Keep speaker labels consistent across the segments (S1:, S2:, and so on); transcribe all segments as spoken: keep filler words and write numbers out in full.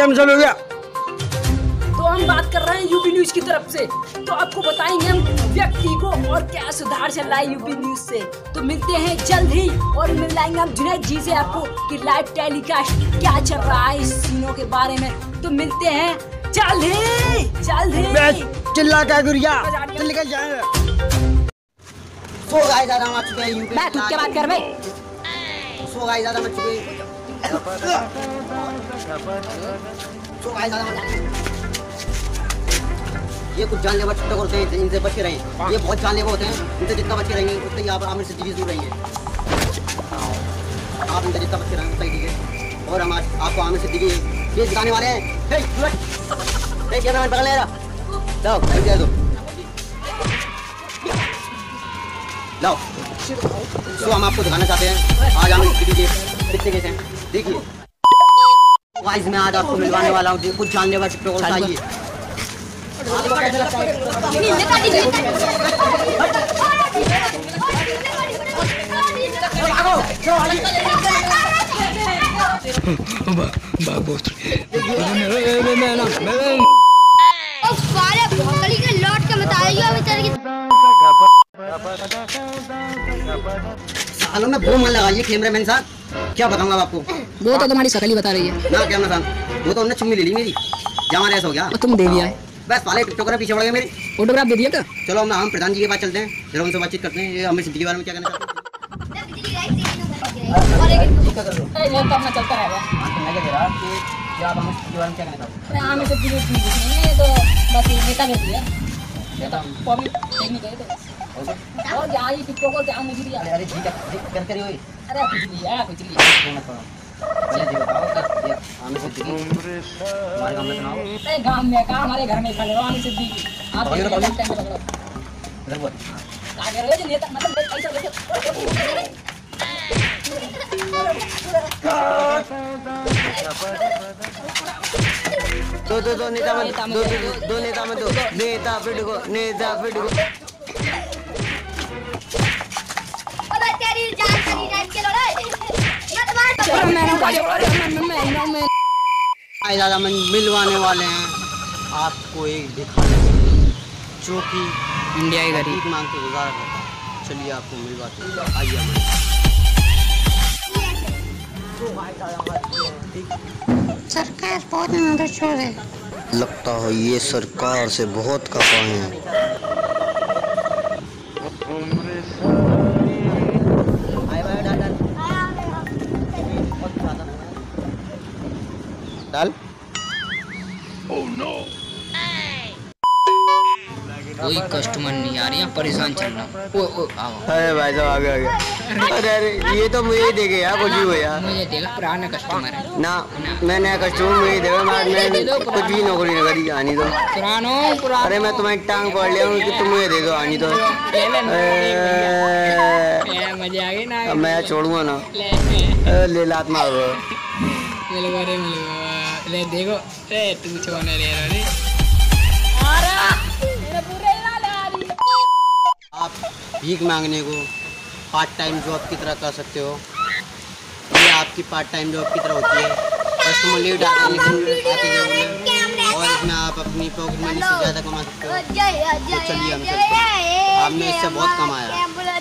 S1: Cancel हो गया।
S2: तो हम बात कर रहे हैं यूपी न्यूज की तरफ से, तो आपको बताएंगे हम व्यक्ति को और क्या सुधार चल रहा है यूपी न्यूज से। तो मिलते हैं जल्द ही और मिलाएंगे हम जुनैद जी से आपको कि लाइव टेलीकास्ट क्या चल रहा है इस सीनों के बारे में। तो मिलते हैं जल्द ही जल्द ही।
S1: चिल्ला क्या गुरिया चल निकल जाएंगे।
S3: सो गाइस ज़्यादा मच चुके हैं यूपी।
S2: मैं खुद क्या बात कर भाई।
S3: सो गाइस ज़्यादा मच चुके हैं। सो गाइस ज़्यादा मच ये कुछ जानलेवा टिकटॉक होते हैं, इनसे बच के रहें। ये बहुत जानलेवा होते हैं, इनसे जितना बच के रहेंगे उतना ही आप आमिर सिद्दीकी दूर रहेंगे। आप इनसे जितना बच के रहेंगे उतना ही ठीक है। और हम आज आपको आमिर सिद्दीकी ये दिखाने वाले हैं। हे हे कैमरामैन पकड़ ले रहा, लाओ दे दो, लाओ। तो हम आपको दिखाना चाहते हैं आज आमिर सिद्दीकी के कितने केस हैं। देखिए गाइस मैं आज आपको मिलवाने वाला हूँ कुछ जानलेवा टिकटॉक चाहिए। आपको कैसा लगता है? सालों में वो मन लगाइए कैमरामैन साहब, क्या बताऊंगा आपको।
S2: वो तो तुम्हारी शकल ही बता रही है
S3: ना कैमरा साहब, वो तो उन्होंने चुम्मी ले ली मेरी, जहाँ ऐसा हो गया।
S2: तुम दे दिया है
S3: बस पाले टिकटॉकर पीछे पड़ गए मेरी।
S2: फोटोग्राफ दे दिया क्या?
S3: चलो हम हम प्रधान जी के पास चलते हैं, जरा उनसे बातचीत करते हैं। ये आमिर सिद्दीकी के बारे में क्या कहना चाहते हैं?
S2: अपना चलता रहेगा।
S3: मैं क्या कह रहा कि क्या आप आमिर सिद्दीकी के बारे में क्या कहना चाहते हैं?
S2: आमिर सिद्दीकी नहीं है तो बस नेता कहती है, नेता पब्लिक देखनी चाहिए तो। और क्या ये टिकटॉक और क्या मुझे भी
S3: अरे अरे जी कर कर रही हो।
S2: अरे कुछ नहीं है कुछ नहीं है।
S3: पहले जी बताओ कि ये आमिर सिद्दीकी हमारे गांव में सुनाओ।
S2: अरे गांव में कहाँ, हमारे घर में खड़े हो आमिर सिद्दीकी। आप
S3: इधर बोल।
S2: क्या कह रहे हो नेता, मतलब ऐसा देखो।
S3: दो दो दो नेता मत दो दो दो नेता मत दो नेता फिट को नेता फिट को।
S4: अबे तेरी जान चली जाए के लड़ाई मत मार।
S3: आज ज़्यादा मन मिलवाने वाले हैं आपको एक दिखाने जो कि
S2: इंडिया ही
S3: गरीब मांग के गुजारा करता है। चलिए आपको मिलवाते हैं, आइए हमारे।
S4: सरकार बहुत नंबर है।
S3: लगता है ये सरकार से बहुत खफा हैं। डाल
S2: कोई कस्टमर नहीं आ रही है, परेशान चल रहा हूँ। ओ ओ आओ।
S3: अरे भाई साहब आगे आगे। अरे अरे ये तो मुझे देखे यार कुछ भी हो यार।
S2: मुझे देखा पुराना कस्टमर है
S3: ना मैं नया कस्टमर मुझे देखा मैं कुछ भी नौकरी न करी आनी तो
S2: पुरानो पुरानो।
S3: अरे मैं तुम्हारी टांग पकड़ लिया हूँ कि तुम मुझे दे दो आनी तो।
S2: मजे आ गए ना।
S3: अब मैं छोड़ूंगा ना, ले लात मारो।
S2: मिलवा रे मिलवा ले देखो ए तू छोड़ने रे रे।
S3: आप भीख मांगने को पार्ट टाइम जॉब की तरह कर सकते हो। ये आपकी पार्ट टाइम जॉब की तरह होती है। कस्टमर लेट आते हैं लेकिन आते हैं और इसमें आप अपनी पॉकेट मनी से ज़्यादा कमा सकते हो। तो चलिए हम चलते हैं, आपने इससे बहुत कमाया।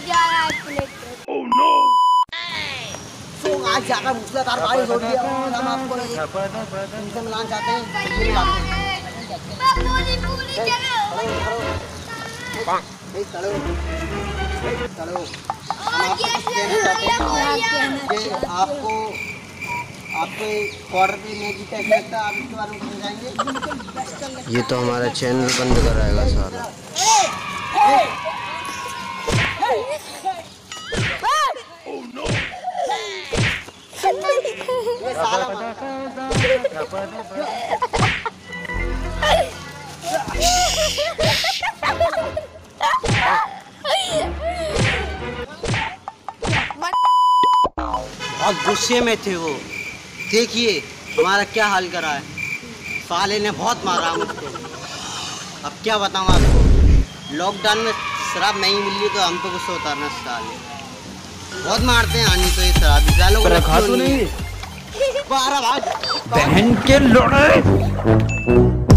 S3: तो आज ज़्यादा मूसलाधार बारिश हो रही है और हम आपको इनसे मिलाना चाहते हैं। चलो चलो हम आपको कुछ कहना चाहते हैं कि आपको आपको क्वार्टर की मैगी कैसे लगता है, आप इसके बारे में समझाएंगे। ये तो हमारा चैनल बंद कराएगा सारा। ये साला बहुत गुस्से में थे वो। देखिए हमारा क्या हाल करा है, साले ने बहुत मारा मुझको। अब क्या बताऊँ आपको, लॉकडाउन में शराब नहीं मिल रही तो हम तो गुस्सा उतारना। साले बहुत मारते हैं आनी तो ये शराबी सालों को रखा तो नहीं। बारह भाग
S1: बहन के लोड़े।